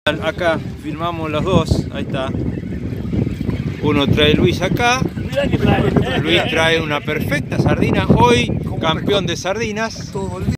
Acá filmamos los dos, ahí está. Uno trae Luis acá. Luis trae una perfecta sardina, hoy campeón de sardinas.